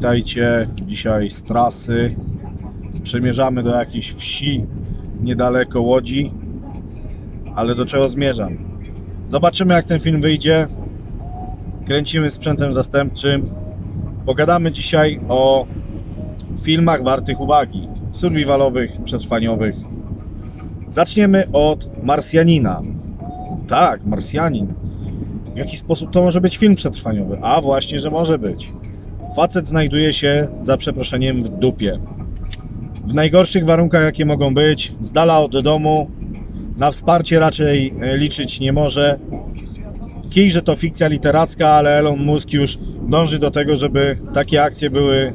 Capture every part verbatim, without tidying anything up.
witajcie. Dzisiaj z trasy przemierzamy do jakiejś wsi niedaleko Łodzi. Ale do czego zmierzam? Zobaczymy, jak ten film wyjdzie. Kręcimy sprzętem zastępczym. Pogadamy dzisiaj o filmach wartych uwagi, survivalowych, przetrwaniowych. Zaczniemy od Marsjanina. Tak, Marsjanin. W jaki sposób to może być film przetrwaniowy? A właśnie, że może być. Facet znajduje się, za przeproszeniem, w dupie. W najgorszych warunkach, jakie mogą być, z dala od domu. Na wsparcie raczej liczyć nie może. Kij, że to fikcja literacka, ale Elon Musk już dąży do tego, żeby takie akcje były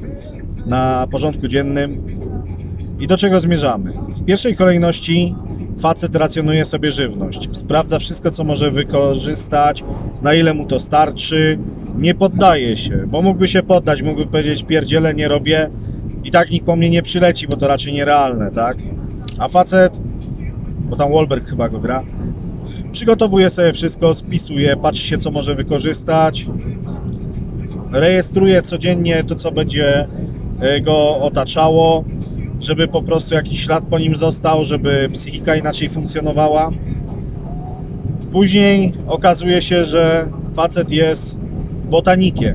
na porządku dziennym. I do czego zmierzamy? W pierwszej kolejności facet racjonuje sobie żywność. Sprawdza wszystko, co może wykorzystać, na ile mu to starczy. Nie poddaje się, bo mógłby się poddać, mógłby powiedzieć: pierdziele, nie robię i tak nikt po mnie nie przyleci, bo to raczej nierealne, tak? A facet, bo tam Wahlberg chyba go gra, przygotowuje sobie wszystko, spisuje, patrzy się, co może wykorzystać, rejestruje codziennie to, co będzie go otaczało, żeby po prostu jakiś ślad po nim został, żeby psychika inaczej funkcjonowała. Później okazuje się, że facet jest botanikiem,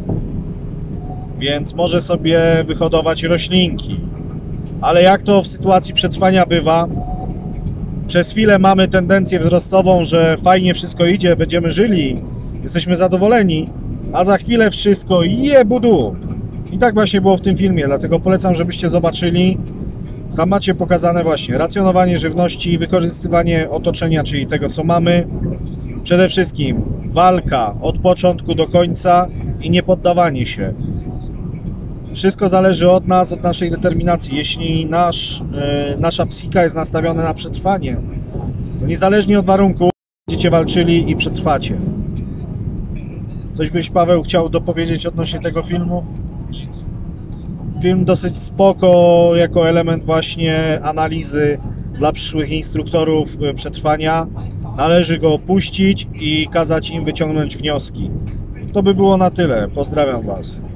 więc może sobie wyhodować roślinki. Ale jak to w sytuacji przetrwania bywa, przez chwilę mamy tendencję wzrostową, że fajnie wszystko idzie, będziemy żyli, jesteśmy zadowoleni, a za chwilę wszystko jebudu. I tak właśnie było w tym filmie, dlatego polecam, żebyście zobaczyli. Tam macie pokazane właśnie racjonowanie żywności, wykorzystywanie otoczenia, czyli tego, co mamy. Przede wszystkim walka od początku do końca i nie poddawanie się. Wszystko zależy od nas, od naszej determinacji. Jeśli nasz, yy, nasza psychika jest nastawiona na przetrwanie, to niezależnie od warunków będziecie walczyli i przetrwacie. Coś byś, Paweł, chciał dopowiedzieć odnośnie tego filmu? Film dosyć spoko, jako element właśnie analizy dla przyszłych instruktorów przetrwania. Należy go opuścić i kazać im wyciągnąć wnioski. To by było na tyle. Pozdrawiam Was.